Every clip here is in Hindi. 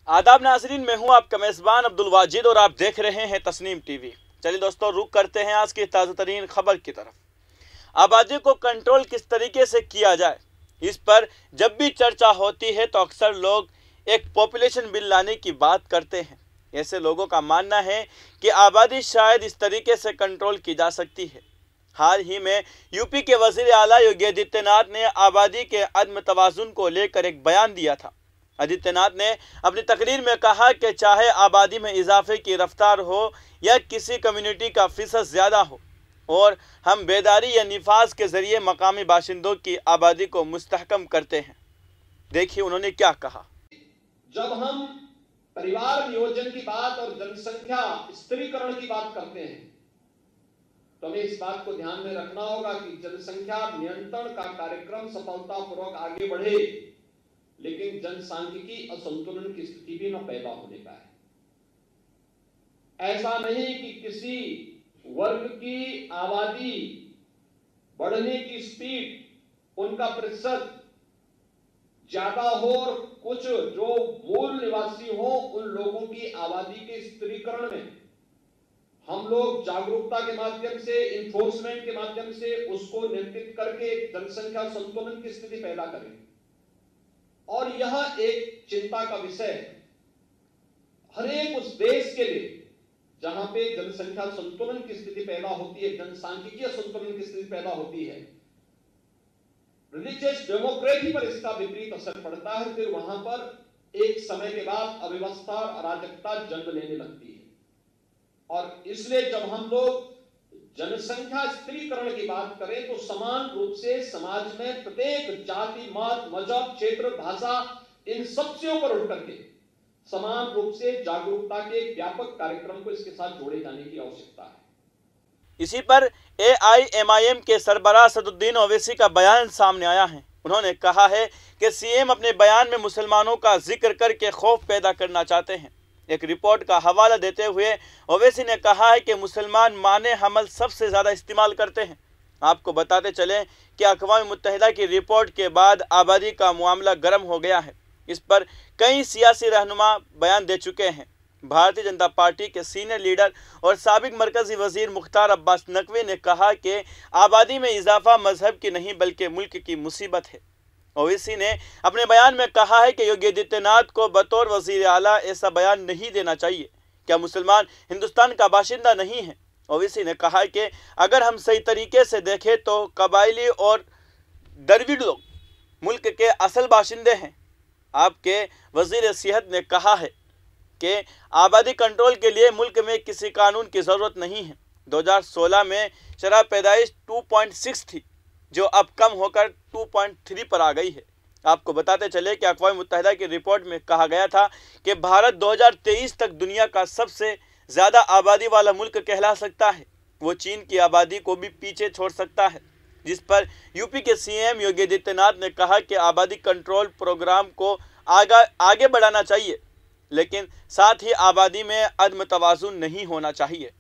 आदाब नाज़रीन, मैं हूं आपका मेज़बान अब्दुल वाजिद और आप देख रहे हैं तस्नीम टीवी। चलिए दोस्तों, रुक करते हैं आज की ताज़ा तरीन खबर की तरफ। आबादी को कंट्रोल किस तरीके से किया जाए, इस पर जब भी चर्चा होती है तो अक्सर लोग एक पॉपुलेशन बिल लाने की बात करते हैं। ऐसे लोगों का मानना है कि आबादी शायद इस तरीके से कंट्रोल की जा सकती है। हाल ही में यूपी के वज़ीर आला योगी आदित्यनाथ ने आबादी के अदम तवाज़ुन को लेकर एक बयान दिया था। आदित्यनाथ ने अपनी तकरीर में कहा कि चाहे आबादी में इजाफे की रफ्तार हो या किसी कम्युनिटी का फीसद ज़्यादा हो, और हम बेदारी या निफाज के ज़रिए मकामी बाशिंदों की आबादी को मुस्तहकम करते हैं। देखिए उन्होंने क्या कहा। जब हम परिवार नियोजन की बात और जनसंख्या स्त्रीकरण की बात करते हैं तो हमें इस बात को ध्यान में रखना होगा कि जनसंख्या नियंत्रण का कार्यक्रम सफलतापूर्वक आगे बढ़े, लेकिन जनसांख्यिकी असंतुलन की स्थिति भी न पैदा होने पाए। ऐसा नहीं कि किसी वर्ग की आबादी बढ़ने की स्पीड, उनका प्रतिशत ज्यादा हो और कुछ जो मूल निवासी हो उन लोगों की आबादी के स्त्रीकरण में हम लोग जागरूकता के माध्यम से, इन्फोर्समेंट के माध्यम से उसको नियंत्रित करके जनसंख्या संतुलन की स्थिति पैदा करें। और यह एक चिंता का विषय है हर एक उस देश के लिए जहां पे जनसंख्या संतुलन की स्थिति पैदा होती है, जनसांख्यिकीय संतुलन की स्थिति पैदा होती है। रिलीजियस डेमोक्रेसी पर इसका विपरीत असर पड़ता है। फिर वहां पर एक समय के बाद अव्यवस्था और अराजकता जन्म लेने लगती है। और इसलिए जब हम लोग जनसंख्या स्त्रीकरण की बात करें तो समान रूप से समाज में प्रत्येक जाति, मत, मजहब, क्षेत्र, भाषा, इन सब से ऊपर उठ करके समान रूप से जागरूकता के एक व्यापक कार्यक्रम को इसके साथ जोड़े जाने की आवश्यकता है। इसी पर AIMIM के सरबराह सदुद्दीन ओवैसी का बयान सामने आया है। उन्होंने कहा है कि सीएम अपने बयान में मुसलमानों का जिक्र करके खौफ पैदा करना चाहते हैं। एक रिपोर्ट का हवाला देते हुए ओवैसी ने कहा है कि मुसलमान माने हमल सबसे ज़्यादा इस्तेमाल करते हैं। आपको बताते चलें कि अक़वाम मुत्तहिदा की रिपोर्ट के बाद आबादी का मामला गर्म हो गया है। इस पर कई सियासी रहनुमा बयान दे चुके हैं। भारतीय जनता पार्टी के सीनियर लीडर और साबिक मरकज़ी वज़ीर मुख्तार अब्बास नकवी ने कहा कि आबादी में इजाफा मजहब की नहीं बल्कि मुल्क की मुसीबत है। ओवैसी ने अपने बयान में कहा है कि योगी आदित्यनाथ को बतौर वज़ीर आला ऐसा बयान नहीं देना चाहिए। क्या मुसलमान हिंदुस्तान का बाशिंदा नहीं है? ओवैसी ने कहा कि अगर हम सही तरीके से देखें तो कबायली और द्रविड़ लोग मुल्क के असल बाशिंदे हैं। आपके वज़ीर सेहत ने कहा है कि आबादी कंट्रोल के लिए मुल्क में किसी कानून की ज़रूरत नहीं है। 2016 में शरह पैदाइश 2.6 थी, जो अब कम होकर 2.3 पर आ गई है। आपको बताते चले कि अक़वाम मुत्तहिदा की रिपोर्ट में कहा गया था कि भारत 2023 तक दुनिया का सबसे ज़्यादा आबादी वाला मुल्क कहला सकता है। वो चीन की आबादी को भी पीछे छोड़ सकता है, जिस पर यूपी के सीएम योगी आदित्यनाथ ने कहा कि आबादी कंट्रोल प्रोग्राम को आगे बढ़ाना चाहिए, लेकिन साथ ही आबादी में अदम तवाज़ुन नहीं होना चाहिए।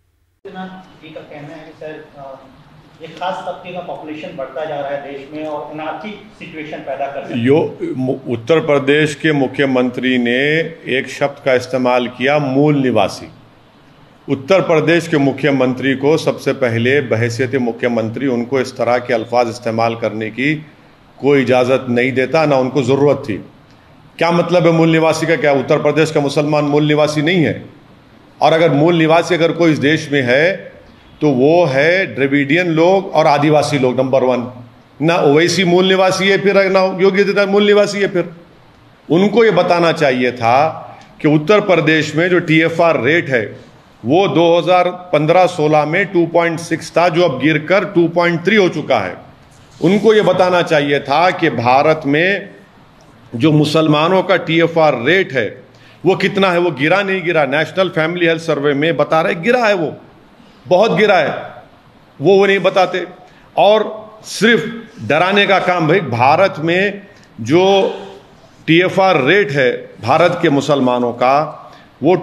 जी का कहना है कि सर एक खास तबके का पॉपुलेशन बढ़ता जा रहा है देश में और अनार्की सिचुएशन पैदा कर रहा है। उत्तर प्रदेश के मुख्यमंत्री ने एक शब्द का इस्तेमाल किया, मूल निवासी। उत्तर प्रदेश के मुख्यमंत्री को सबसे पहले बहैसियत मुख्यमंत्री उनको इस तरह के अल्फाज इस्तेमाल करने की कोई इजाज़त नहीं देता, ना उनको ज़रूरत थी। क्या मतलब है मूल निवासी का? क्या उत्तर प्रदेश का मुसलमान मूल निवासी नहीं है? और अगर मूल निवासी अगर कोई इस देश में है तो वो है द्रविडियन लोग और आदिवासी लोग, नंबर 1। ना ओवैसी मूल निवासी है, फिर ना योगी आदित्यनाथ मूल निवासी है। फिर उनको ये बताना चाहिए था कि उत्तर प्रदेश में जो TFR रेट है वो 2015-16 में 2.6 था, जो अब गिरकर 2.3 हो चुका है। उनको ये बताना चाहिए था कि भारत में जो मुसलमानों का TFR रेट है वो कितना है, वो गिरा नहीं गिरा। नेशनल फैमिली हेल्थ सर्वे में बता रहे गिरा है, वो बहुत गिरा है, वो नहीं बताते। और सिर्फ डराने का काम। भाई भारत में जो TFR रेट है भारत के मुसलमानों का वो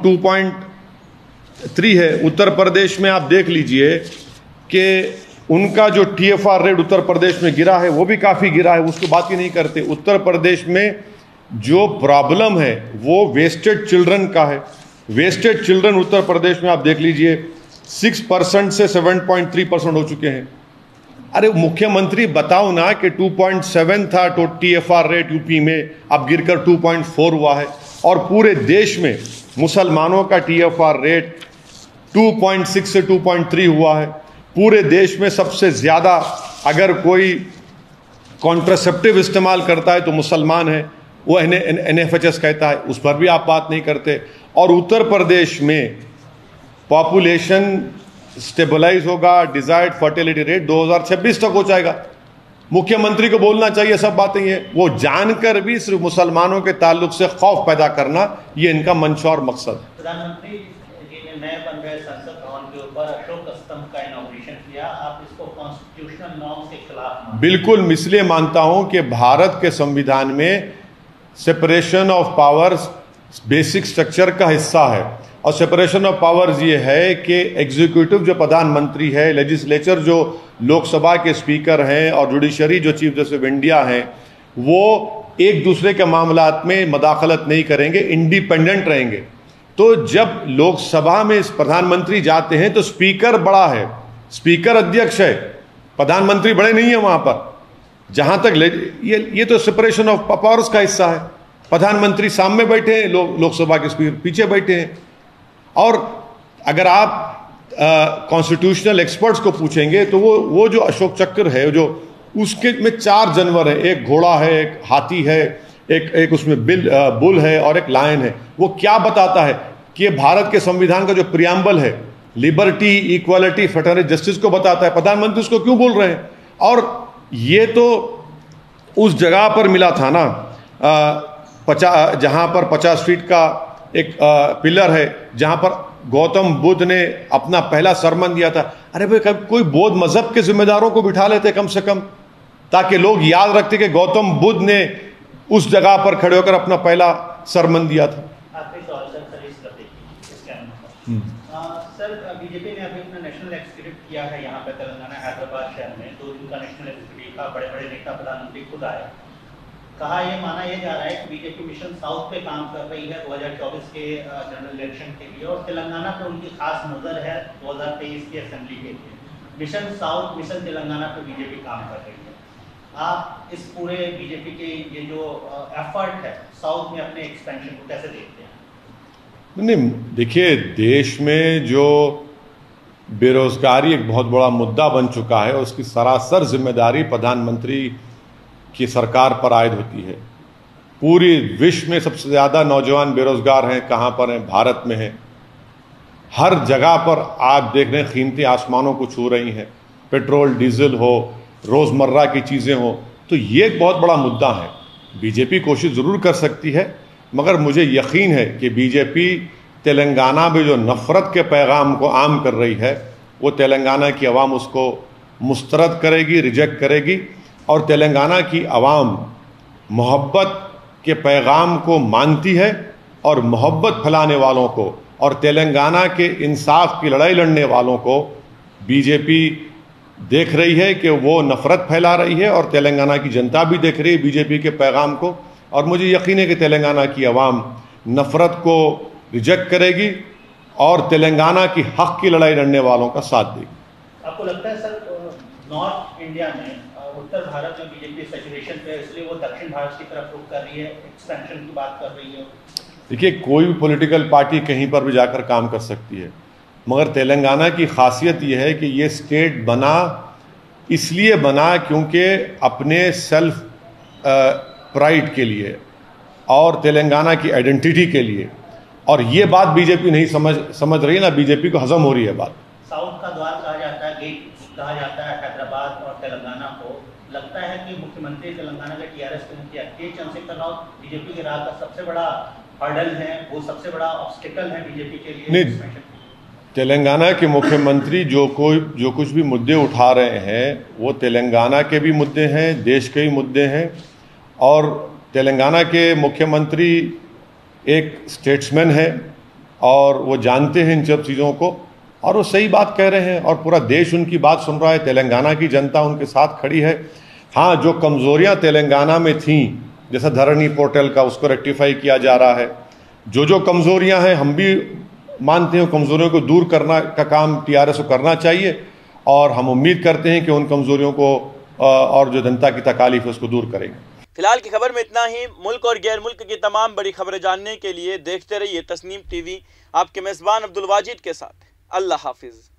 2.3 है। उत्तर प्रदेश में आप देख लीजिए कि उनका जो TFR रेट उत्तर प्रदेश में गिरा है वो भी काफ़ी गिरा है, उसको बात ही नहीं करते। उत्तर प्रदेश में जो प्रॉब्लम है वो वेस्टेड चिल्ड्रन का है। वेस्टेड चिल्ड्रन उत्तर प्रदेश में आप देख लीजिए 6% से 7.3% हो चुके हैं। अरे मुख्यमंत्री बताओ ना कि 2.7 था तो TFR रेट यूपी में, अब गिरकर 2.4 हुआ है, और पूरे देश में मुसलमानों का TFR रेट 2.6 से 2.3 हुआ है। पूरे देश में सबसे ज़्यादा अगर कोई कॉन्ट्रासेप्टिव इस्तेमाल करता है तो मुसलमान है, वो NFHS कहता है, उस पर भी आप बात नहीं करते। और उत्तर प्रदेश में पॉपुलेशन स्टेबलाइज होगा, डिजायर्ड फर्टिलिटी रेट 2026 तक हो जाएगा। मुख्यमंत्री को बोलना चाहिए सब बातें, ये वो जानकर भी सिर्फ मुसलमानों के ताल्लुक से खौफ पैदा करना, ये इनका मंशा और मकसद। प्रधानमंत्री जी ने नए बन रहे संसद भवन के ऊपर अशोक स्तंभ का इनॉग्रेशन किया, आप इसको कॉन्स्टिट्यूशनल नॉर्म के खिलाफ मानते हैं? बिल्कुल, इसलिए मानता हूं कि भारत के संविधान में separation of powers basic structure का हिस्सा है, और सेपरेशन ऑफ पावर्स ये है कि एग्जीक्यूटिव जो प्रधानमंत्री है, लेजिस्लेचर जो लोकसभा के स्पीकर हैं, और जुडिशरी जो चीफ जस्टिस ऑफ इंडिया हैं, वो एक दूसरे के मामलात में मदाखलत नहीं करेंगे, इंडिपेंडेंट रहेंगे। तो जब लोकसभा में प्रधानमंत्री जाते हैं तो स्पीकर बड़ा है, स्पीकर अध्यक्ष है, प्रधानमंत्री बड़े नहीं है वहां पर। जहां तक ये तो सेपरेशन ऑफ पावर्स का हिस्सा है। प्रधानमंत्री सामने बैठे हैं, लोकसभा के स्पीकर पीछे बैठे हैं। और अगर आप कॉन्स्टिट्यूशनल एक्सपर्ट्स को पूछेंगे तो वो जो अशोक चक्र है, जो उसके में 4 जानवर है, एक घोड़ा है, एक हाथी है, एक उसमें बुल है और एक लायन है। वो क्या बताता है कि भारत के संविधान का जो प्रियम्बल है, लिबर्टी, इक्वालिटी, फ्रेटर्निटी, जस्टिस को बताता है। प्रधानमंत्री उसको क्यों बोल रहे हैं? और ये तो उस जगह पर मिला था ना, जहां पर 50 फीट का एक पिलर है, जहां पर गौतम बुद्ध ने अपना पहला सरमन दिया था। अरे भाई, कोई बौद्ध मजहब के जिम्मेदारों को बिठा लेते कम से कम, ताकि लोग याद रखते कि गौतम बुद्ध ने उस जगह पर खड़े होकर अपना पहला सरमन दिया था। सर, बीजेपी ने अभी अपना नेशनल एग्जीक्यूटिव किया है यहाँ पे तेलंगाना हैदराबाद शहर में, 2 दिन का नेशनल एग्जीक्यूटिव था, बड़े बड़े नेता प्रधानमंत्री खुद आए। कहा ये माना यह जा रहा है कि बीजेपी मिशन साउथ पे काम कर रही है 2024 के जनरल इलेक्शन के लिए, और तेलंगाना पे उनकी खास नजर है 2023 की असेंबली के लिए। मिशन साउथ, मिशन तेलंगाना पे बीजेपी काम कर रही है। आप इस पूरे बीजेपी के ये जो एफर्ट है साउथ में अपने एक्सपेंशन को कैसे देखते हैं? नहीं, देखिए, देश में जो बेरोजगारी एक बहुत बड़ा मुद्दा बन चुका है, उसकी सरासर जिम्मेदारी प्रधानमंत्री की सरकार पर आयद होती है। पूरी विश्व में सबसे ज़्यादा नौजवान बेरोजगार हैं, कहाँ पर हैं? भारत में हैं। हर जगह पर आप देख रहे हैं कीमतें आसमानों को छू रही हैं, पेट्रोल डीजल हो, रोज़मर्रा की चीज़ें हो, तो ये एक बहुत बड़ा मुद्दा है। बीजेपी कोशिश ज़रूर कर सकती है, मगर मुझे यकीन है कि बीजेपी तेलंगाना में जो नफ़रत के पैगाम को आम कर रही है, वो तेलंगाना की आवाम उसको मुस्तरद करेगी, रिजेक्ट करेगी। और तेलंगाना की आवाम मोहब्बत के पैगाम को मानती है, और मोहब्बत फैलाने वालों को और तेलंगाना के इंसाफ की लड़ाई लड़ने वालों को बीजेपी देख रही है कि वो नफ़रत फैला रही है, और तेलंगाना की जनता भी देख रही है बीजेपी के पैगाम को। और मुझे यकीन है कि तेलंगाना की आवाम नफ़रत को रिजेक्ट करेगी और तेलंगाना की हक़ की लड़ाई लड़ने वालों का साथ देगी। आपको लगता है सर, नॉर्थ इंडिया में, उत्तर भारत में बीजेपी सैचुरेशन पे, इसलिए वो दक्षिण भारत की तरफ रुख कर रही है, एक्सपेंशन की बात कर रही है? देखिए, कोई भी पॉलिटिकल पार्टी कहीं पर भी जाकर काम कर सकती है, मगर तेलंगाना की खासियत यह है कि ये स्टेट बना इसलिए बना क्योंकि अपने सेल्फ प्राइड के लिए और तेलंगाना की आइडेंटिटी के लिए, और ये बात बीजेपी नहीं समझ रही है ना, बीजेपी को हजम हो रही है बात। साउथ का द्वार कहा जाता है, गेट कहा जाता है हैदराबाद और तेलंगाना को। लगता है कि मुख्यमंत्री तेलंगाना के TRS के मुखिया के चंद्रशेखर राव बीजेपी के राह का सबसे बड़ा हर्डल है, वो सबसे बड़ा ऑब्स्टिकल है बीजेपी के लिए? नहीं, तेलंगाना के मुख्यमंत्री जो कुछ भी मुद्दे उठा रहे हैं, वो तेलंगाना के भी मुद्दे हैं, देश के भी मुद्दे हैं। और तेलंगाना के मुख्यमंत्री एक स्टेट्समैन है, और वो जानते हैं इन सब चीज़ों को, और वो सही बात कह रहे हैं, और पूरा देश उनकी बात सुन रहा है। तेलंगाना की जनता उनके साथ खड़ी है। हाँ, जो कमज़ोरियाँ तेलंगाना में थीं जैसा धरणी पोर्टल का, उसको रेक्टिफाई किया जा रहा है। जो कमज़ोरियां हैं हम भी मानते हैं, कमज़ोरियों को दूर करना का काम टीआरएस को करना चाहिए और हम उम्मीद करते हैं कि उन कमज़ोरियों को और जो जनता की तकालीफ है उसको दूर करेंगे। फिलहाल की खबर में इतना ही। मुल्क और गैर मुल्क की तमाम बड़ी खबरें जानने के लिए देखते रहिए तस्नीम टीवी। आपके मेज़बान अब्दुल वाजिद के साथ। अल्लाह हाफिज़।